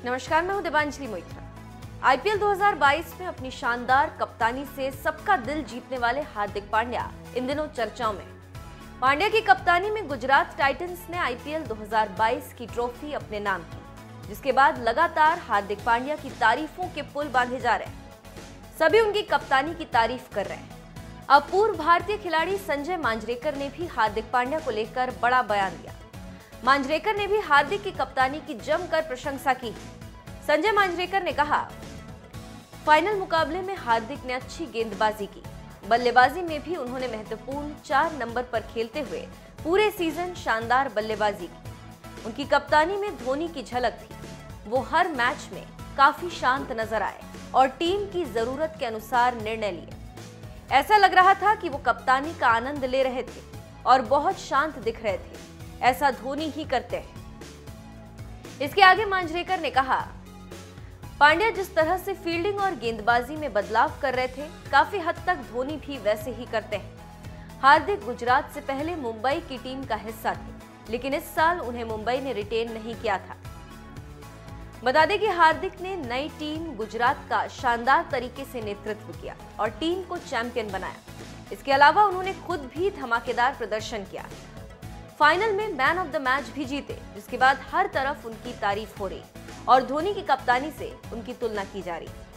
नमस्कार, मैं हूं दिवांजलि मोइत्रा। आईपीएल 2022 में अपनी शानदार कप्तानी से सबका दिल जीतने वाले हार्दिक पांड्या इन दिनों चर्चाओं में। पांड्या की कप्तानी में गुजरात टाइटंस ने आईपीएल 2022 की ट्रॉफी अपने नाम की, जिसके बाद लगातार हार्दिक पांड्या की तारीफों के पुल बांधे जा रहे हैं। सभी उनकी कप्तानी की तारीफ कर रहे हैं। अब पूर्व भारतीय खिलाड़ी संजय मांजरेकर ने भी हार्दिक पांड्या को लेकर बड़ा बयान दिया। मांजरेकर ने भी हार्दिक की कप्तानी की जमकर प्रशंसा की। संजय मांजरेकर ने कहा, फाइनल मुकाबले में हार्दिक ने अच्छी गेंदबाजी की। बल्लेबाजी में भी उन्होंने महत्वपूर्ण 4 नंबर पर खेलते हुए पूरे सीजन शानदार बल्लेबाजी की। उनकी कप्तानी में धोनी की झलक थी। वो हर मैच में काफी शांत नजर आए और टीम की जरूरत के अनुसार निर्णय लिए। ऐसा लग रहा था कि वो कप्तानी का आनंद ले रहे थे और बहुत शांत दिख रहे थे। ऐसा धोनी ही करते हैं। इसके आगे मांजरेकर ने कहा, पांड्या जिस तरह से फील्डिंग और गेंदबाजी में बदलाव कर रहे थे, काफी हद तक धोनी भी वैसे ही करते हैं। हार्दिक गुजरात से पहले मुंबई की टीम का हिस्सा थे, लेकिन इस साल उन्हें मुंबई ने रिटेन नहीं किया था। बता दें कि हार्दिक ने नई टीम गुजरात का शानदार तरीके से नेतृत्व किया और टीम को चैंपियन बनाया। इसके अलावा उन्होंने खुद भी धमाकेदार प्रदर्शन किया। फाइनल में मैन ऑफ द मैच भी जीते, जिसके बाद हर तरफ उनकी तारीफ हो रही और धोनी की कप्तानी से उनकी तुलना की जा रही।